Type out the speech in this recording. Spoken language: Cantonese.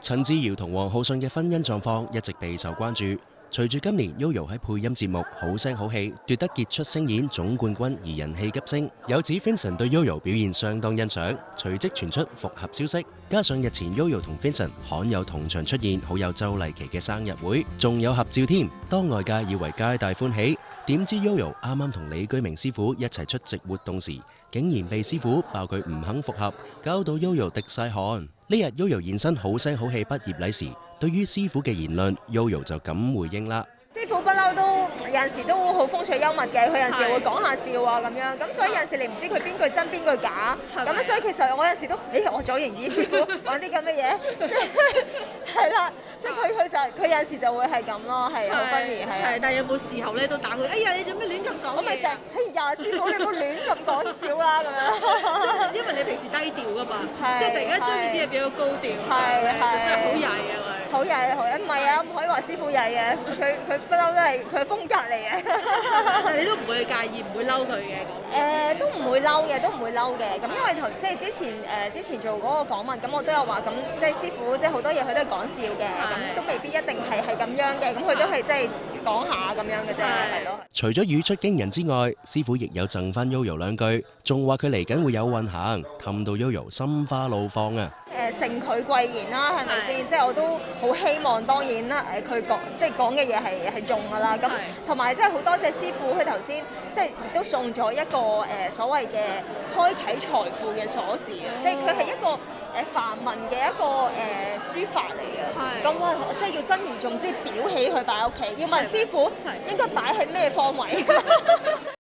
陳志堯同黃浩信嘅婚姻狀況一直備受關注。隨住今年 Yoyo 喺配音節目《好聲好戲》奪得傑出聲演總冠軍而人氣急升，有指 Vincent 對 Yoyo 表現相當欣賞，隨即傳出復合消息。加上日前 Yoyo 同 Vincent 罕有同場出現，好有周麗淇嘅生日會，仲有合照添。當外界以為皆大歡喜，點知 Yoyo 啱啱同李居明師傅一齊出席活動時，竟然被師傅爆佢唔肯復合，搞到 Yoyo 滴晒汗。呢日 Yoyo 現身《好聲好戲》畢業禮時，對於師傅嘅言論 ，Yoyo 就咁回應啦。 師傅不嬲都有陣時都好風趣幽默嘅，佢有陣時會講下笑啊咁樣，咁所以有陣時你唔知佢邊句真邊句假，咁所以其實我有陣時都，我左型耳師傅玩啲咁嘅嘢，係啦，即係佢有陣時就會係咁咯，係好分裂係啊。 但係有冇時候咧都打佢？哎呀，你做咩亂咁講？ 我咪就係，師傅你唔好亂咁講笑啦咁樣。 因為你平時低調噶嘛，即係突然間將呢啲嘢變到高調，真係好曳啊佢。 好曳啊！唔係啊，唔可以話師傅曳嘅，佢不嬲都係佢風格嚟嘅。 但係你都唔會介意，唔會嬲佢嘅都唔會嬲嘅，都唔會嬲嘅。咁因為即係之前做嗰個訪問，咁我都有話咁，即係師傅即係好多嘢佢都係講笑嘅，咁都未必一定係咁樣嘅。咁佢都係即係講下咁樣嘅啫，係咯。 除咗語出驚人之外，師傅亦有贈翻 Yoyo 兩句，仲話佢嚟緊會有運行，氹到 Yoyo 心花怒放啊！ 承佢貴言啦，係咪先？即係我都好希望，當然啦，佢講嘅嘢係中㗎啦。咁同埋即係好多謝師傅，佢頭先即係亦都送咗一個所謂嘅開啓財富嘅鎖匙啊！即係佢係一個梵文嘅一個書法嚟嘅。咁哇，即係要珍而重之，裱起佢擺喺屋企。要問師傅應該擺喺咩方位？